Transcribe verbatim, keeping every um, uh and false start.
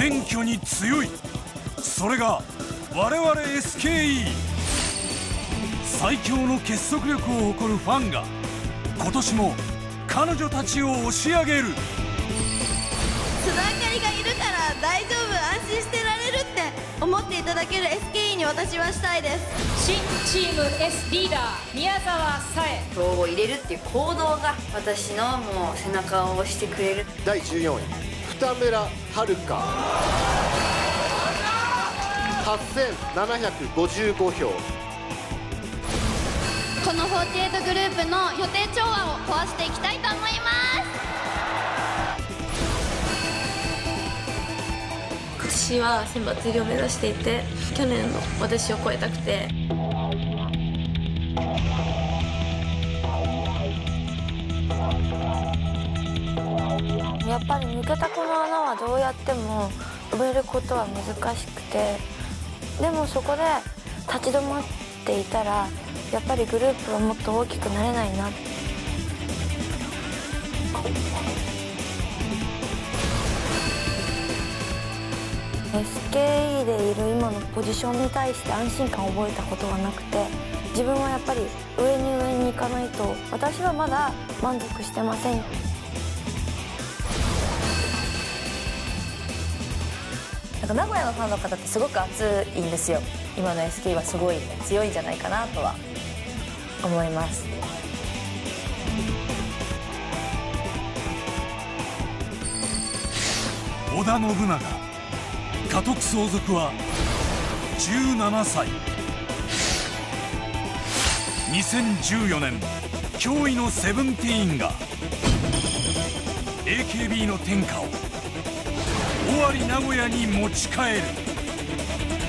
謙虚に強い、それが我々 エスケーイー。 最強の結束力を誇るファンが今年も彼女たちを押し上げる。 須田あかりがいるから大丈夫、安心してられるって思っていただける エスケーイー に私はしたいです。 新チーム S リーダー宮沢紗絵。 票を入れるっていう行動が私のもう背中を押してくれる。 だいじゅうよんい二村遥はっせんななひゃくごじゅうごひょう。 このフォーティエイトグループの予定調和を壊していきたいと思います。 今年は選抜入りを目指していて、去年の私を超えたくて。 やっぱり抜けたこの穴はどうやっても埋めることは難しくて、でもそこで立ち止まっていたらやっぱりグループはもっと大きくなれないな。エスケーイー でいる今のポジションに対して安心感を覚えたことがなくて、自分はやっぱり上に上に行かないと私はまだ満足してません。 なんか名古屋のファンの方ってすごく熱いんですよ。今の エスケーイー はすごい強いんじゃないかなとは思います。 織田信長、家督相続はじゅうななさい。にせんじゅうよねん驚異のセブンティーンが エーケービー の天下を尾張名古屋に持ち帰る。